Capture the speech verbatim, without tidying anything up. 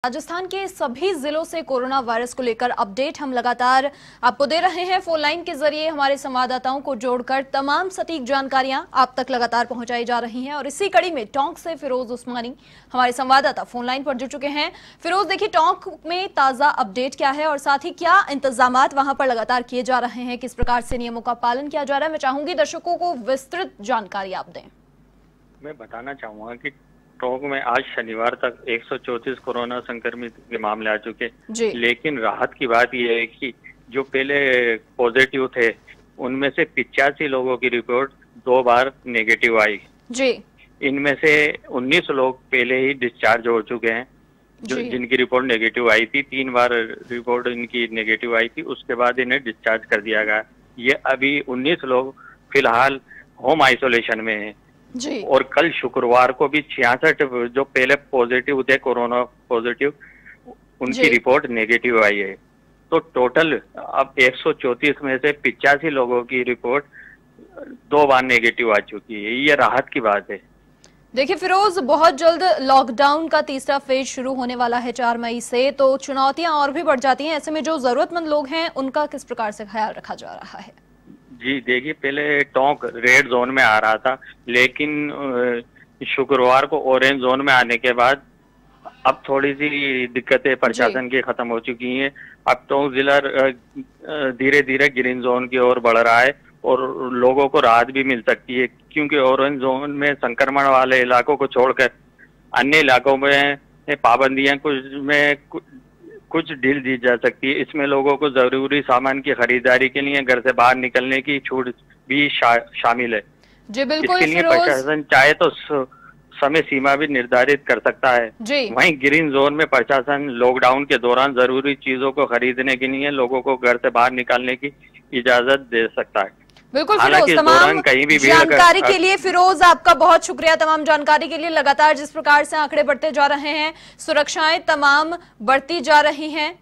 राजस्थान के सभी जिलों से कोरोना वायरस को लेकर अपडेट हम लगातार आपको दे रहे हैं। फोन लाइन के जरिए हमारे संवाददाताओं को जोड़कर तमाम सटीक जानकारियां आप तक लगातार पहुंचाई जा रही हैं और इसी कड़ी में टोंक से फिरोज उस्मानी हमारे संवाददाता फोन लाइन पर जुड़ चुके हैं। फिरोज, देखिए टोंक में ताजा अपडेट क्या है और साथ ही क्या इंतजामात वहां पर लगातार किए जा रहे हैं, किस प्रकार से नियमों का पालन किया जा रहा है। मैं चाहूंगी दर्शकों को विस्तृत जानकारी आप दें। मैं बताना चाहूंगा कि टोंक में आज शनिवार तक एक सौ चौंतीस कोरोना संक्रमित के मामले आ चुके, लेकिन राहत की बात यह है कि जो पहले पॉजिटिव थे उनमें से पिचासी लोगों की रिपोर्ट दो बार नेगेटिव आई जी। इनमें से उन्नीस लोग पहले ही डिस्चार्ज हो चुके हैं जो जिनकी रिपोर्ट नेगेटिव आई थी। तीन बार रिपोर्ट इनकी नेगेटिव आई थी, उसके बाद इन्हें डिस्चार्ज कर दिया गया। ये अभी उन्नीस लोग फिलहाल होम आइसोलेशन में हैं जी। और कल शुक्रवार को भी छियासठ जो पहले पॉजिटिव थे कोरोना पॉजिटिव उनकी रिपोर्ट नेगेटिव आई है। तो टोटल अब एक सौ चौंतीस में से पिचासी लोगों की रिपोर्ट दो बार नेगेटिव आ चुकी है। ये राहत की बात है। देखिए फिरोज, बहुत जल्द लॉकडाउन का तीसरा फेज शुरू होने वाला है चार मई से, तो चुनौतियां और भी बढ़ जाती हैं। ऐसे में जो जरूरतमंद लोग हैं उनका किस प्रकार से ख्याल रखा जा रहा है? जी देखिए, पहले टोंक रेड जोन में आ रहा था, लेकिन शुक्रवार को ऑरेंज जोन में आने के बाद अब थोड़ी सी दिक्कतें प्रशासन की खत्म हो चुकी हैं। अब टोंक जिला धीरे धीरे ग्रीन जोन की ओर बढ़ रहा है और लोगों को राहत भी मिल सकती है, क्योंकि ऑरेंज जोन में संक्रमण वाले इलाकों को छोड़कर अन्य इलाकों में पाबंदियां कुछ में कुछ ढील दी जा सकती है। इसमें लोगों को जरूरी सामान की खरीदारी के लिए घर से बाहर निकलने की छूट भी शा, शामिल है जी। बिल्कुल, इसके लिए प्रशासन चाहे तो समय सीमा भी निर्धारित कर सकता है जी। वहीं ग्रीन जोन में प्रशासन लॉकडाउन के दौरान जरूरी चीजों को खरीदने के लिए लोगों को घर से बाहर निकालने की इजाजत दे सकता है। बिल्कुल फिरोज, तमाम कहीं भी जानकारी के लिए फिरोज आपका बहुत शुक्रिया। तमाम जानकारी के लिए लगातार जिस प्रकार से आंकड़े बढ़ते जा रहे हैं, सुरक्षाएं तमाम बढ़ती जा रही हैं,